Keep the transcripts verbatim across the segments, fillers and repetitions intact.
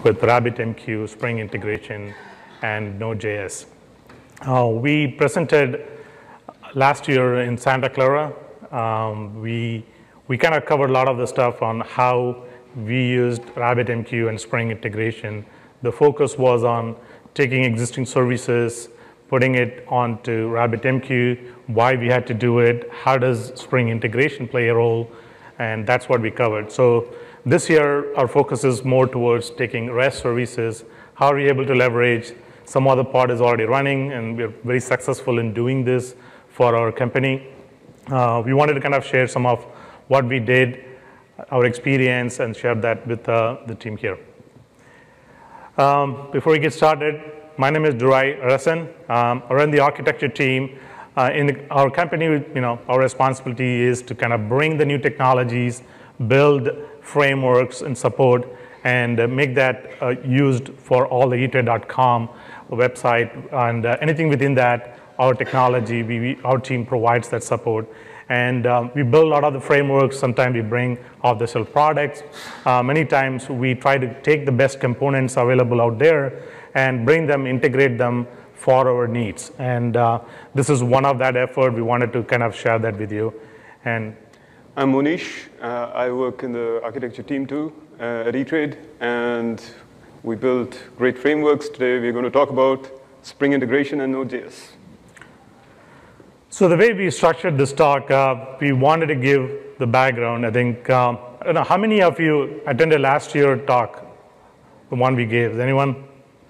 with RabbitMQ, Spring integration, and Node.js. Uh, we presented last year in Santa Clara. Um, we we kind of covered a lot of the stuff on how we used RabbitMQ and Spring integration. The focus was on taking existing services, putting it onto RabbitMQ, why we had to do it, how does Spring integration play a role, and that's what we covered. So this year, our focus is more towards taking REST services. How are we able to leverage some other pod is already running, and we're very successful in doing this for our company. Uh, we wanted to kind of share some of what we did, our experience, and share that with uh, the team here. Um, before we get started, my name is Durai Arasan. Um, I run the architecture team. Uh, in the, our company, you know, our responsibility is to kind of bring the new technologies, build frameworks and support, and uh, make that uh, used for all the eTrade dot com website, and uh, anything within that, our technology, we, we, our team provides that support. And um, we build a lot of the frameworks. Sometimes we bring off-the-shelf products. Uh, many times we try to take the best components available out there and bring them, integrate them for our needs. And uh, this is one of that effort. We wanted to kind of share that with you. And I'm Monish. Uh, I work in the architecture team too uh, at eTrade, and we build great frameworks. Today we're going to talk about Spring integration and Node.js. So the way we structured this talk, uh, we wanted to give the background. I think, um, I don't know, how many of you attended last year's talk, the one we gave? Is anyone?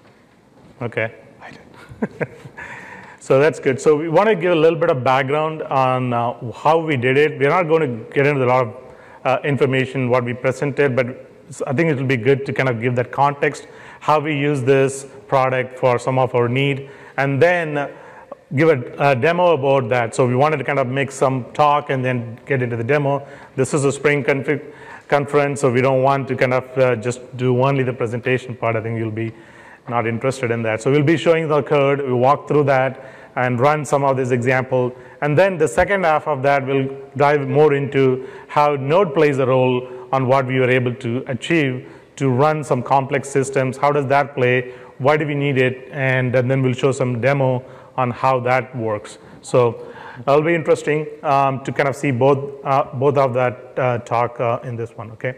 Okay. I did. So that's good. So we want to give a little bit of background on uh, how we did it. We're not going to get into a lot of uh, information, what we presented, but I think it will be good to kind of give that context, how we use this product for some of our need, and then uh, give a, a demo about that. So we wanted to kind of make some talk and then get into the demo. This is a Spring config conference, so we don't want to kind of uh, just do only the presentation part. I think you'll be not interested in that. So we'll be showing the code, we'll walk through that and run some of this example. And then the second half of that will dive more into how Node plays a role on what we were able to achieve to run some complex systems. How does that play? Why do we need it? And, and then we'll show some demo on how that works. So it'll be interesting um, to kind of see both, uh, both of that uh, talk uh, in this one, okay?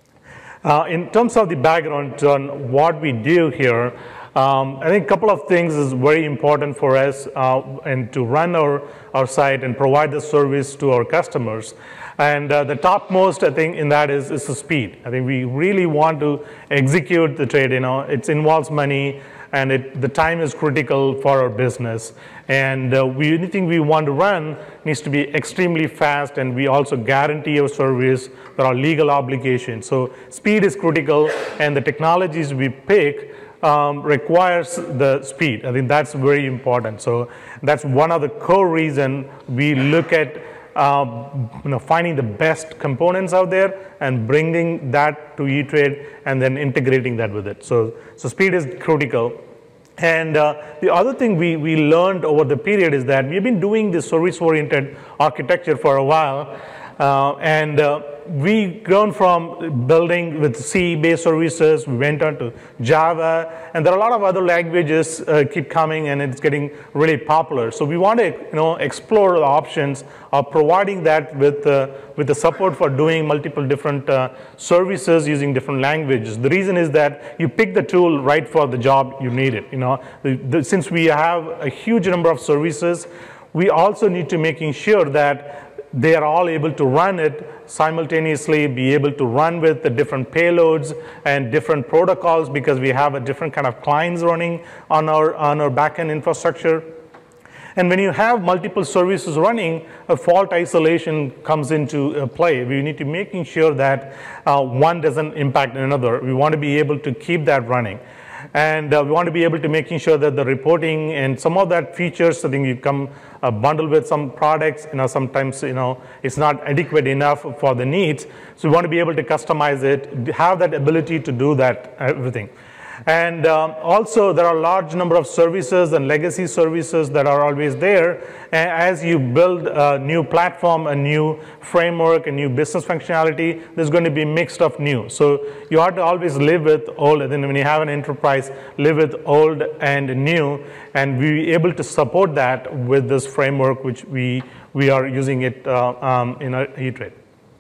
Uh, in terms of the background on what we do here, um, I think a couple of things is very important for us uh, and to run our, our site and provide the service to our customers. And uh, the topmost, I think, in that is, is the speed. I think we really want to execute the trade. You know, it involves money, and it, the time is critical for our business. And uh, we, anything we want to run needs to be extremely fast, and we also guarantee our service. There are legal obligations. So speed is critical, and the technologies we pick um, requires the speed. I think that's very important. So that's one of the core reasons we look at um, you know, finding the best components out there and bringing that to eTrade and then integrating that with it. So, so speed is critical. And uh, the other thing we, we learned over the period is that we've been doing this service-oriented architecture for a while. Uh, and uh, we grown from building with C-based services, we went on to Java, and there are a lot of other languages uh, keep coming, and it's getting really popular. So we want to, you know, explore the options of providing that with uh, with the support for doing multiple different uh, services using different languages. The reason is that you pick the tool right for the job you need it. You know, the, the, since we have a huge number of services, we also need to making sure that they are all able to run it simultaneously, be able to run with the different payloads and different protocols, because we have a different kind of clients running on our, on our backend infrastructure. And when you have multiple services running, a fault isolation comes into play. We need to making sure that uh, one doesn't impact another. We want to be able to keep that running. And uh, we want to be able to making sure that the reporting and some of that features, I think you come uh, bundled with some products, you know, sometimes, you know, it's not adequate enough for the needs. So we want to be able to customize it, have that ability to do that, everything. And um, also, there are a large number of services and legacy services that are always there. And as you build a new platform, a new framework, a new business functionality, there's going to be mixed of new. So you have to always live with old. And then when you have an enterprise, live with old and new, and be able to support that with this framework, which we we are using it uh, um, in E-Trade.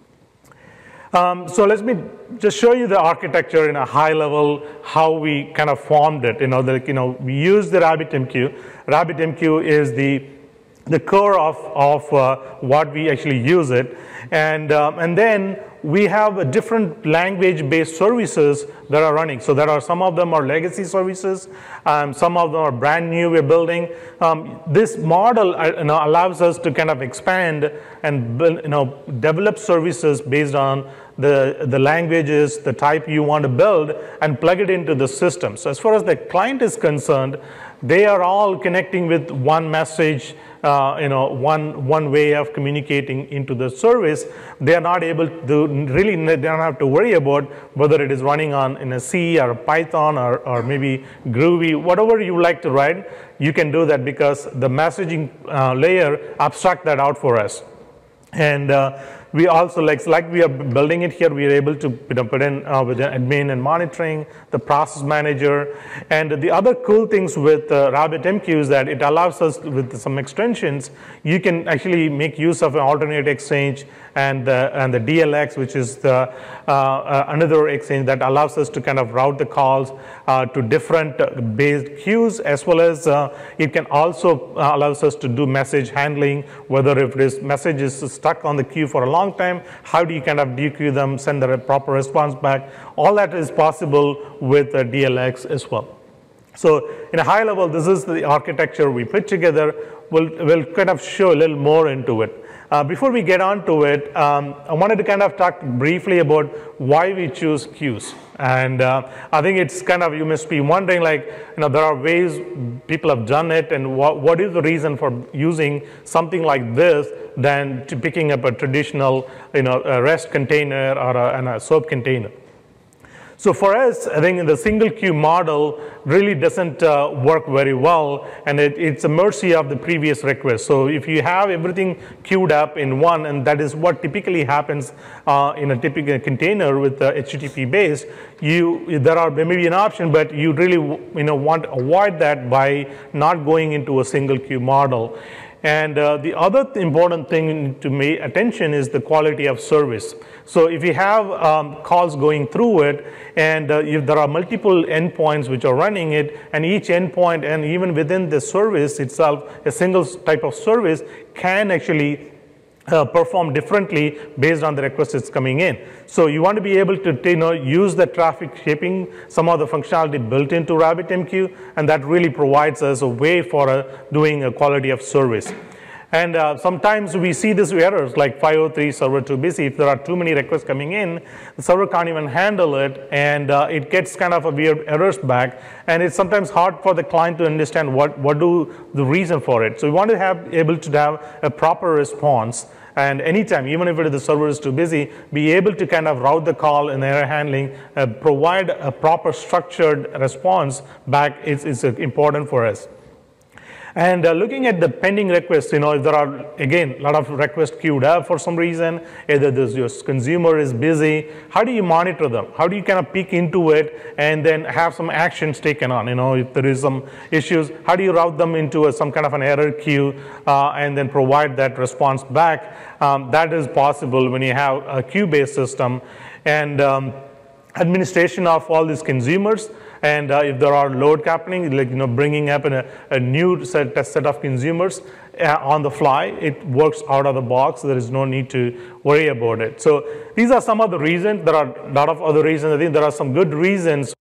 Um, so let me just show you the architecture in a high level, how we kind of formed it. You know, the, you know, we use the RabbitMQ. RabbitMQ is the the core of of uh, what we actually use it, and um, and then we have a different language-based services that are running. So there are some of them are legacy services, um, some of them are brand new we're building. Um, this model uh, you know, allows us to kind of expand and build, you know, develop services based on the, the languages, the type you want to build, and plug it into the system. So as far as the client is concerned, they are all connecting with one message, uh, you know, one, one way of communicating into the service. They are not able to really, they don't have to worry about whether it is running on in a C or a Python or, or maybe Groovy, whatever you like to write, you can do that because the messaging uh, layer abstract that out for us. And uh, we also, like, like we are building it here, we are able to you know, put in uh, with the admin and monitoring, the process manager. And the other cool things with uh, RabbitMQ is that it allows us, with some extensions, you can actually make use of an alternate exchange and, uh, and the D L X, which is the, uh, uh, another exchange that allows us to kind of route the calls uh, to different uh, based queues, as well as uh, it can also uh, allows us to do message handling, whether if this message is stuck on the queue for a long time, how do you kind of dequeue them, send the proper response back? All that is possible with uh, D L X as well. So in a high level, this is the architecture we put together. We'll, we'll kind of show a little more into it. Uh, before we get on to it, um, I wanted to kind of talk briefly about why we choose queues. And uh, I think it's kind of, you must be wondering, like, you know, there are ways people have done it, and what, what is the reason for using something like this than to picking up a traditional, you know, a REST container or a, and a SOAP container. So for us, I think the single queue model really doesn't uh, work very well, and it, it's a mercy of the previous request. So if you have everything queued up in one, and that is what typically happens uh, in a typical container with uh, H T T P based, you there are maybe an option, but you really you know want to avoid that by not going into a single queue model. And uh, the other th important thing to pay attention is the quality of service. So if you have um, calls going through it, and uh, if there are multiple endpoints which are running it, and each endpoint, and even within the service itself, a single type of service can actually Uh, perform differently based on the request that's coming in. So you want to be able to you know, use the traffic shaping, some of the functionality built into RabbitMQ, and that really provides us a way for uh, doing a quality of service. And uh, sometimes we see these errors like five oh three server too busy. If there are too many requests coming in, the server can't even handle it, and uh, it gets kind of a weird errors back. And it's sometimes hard for the client to understand what, what do the reason for it. So we want to have able to have a proper response. And anytime, even if the server is too busy, be able to kind of route the call in error handling, uh, provide a proper structured response back is, is uh, important for us. And uh, looking at the pending requests, you know, if there are, again, a lot of requests queued up for some reason, either this, your consumer is busy, how do you monitor them? How do you kind of peek into it and then have some actions taken on? You know, if there is some issues, how do you route them into a, some kind of an error queue uh, and then provide that response back? Um, that is possible when you have a queue-based system. And um, administration of all these consumers, and uh, if there are load happening, like you know, bringing up in a, a new set, set of consumers uh, on the fly, it works out of the box. There is no need to worry about it. So these are some of the reasons. There are a lot of other reasons. I think there are some good reasons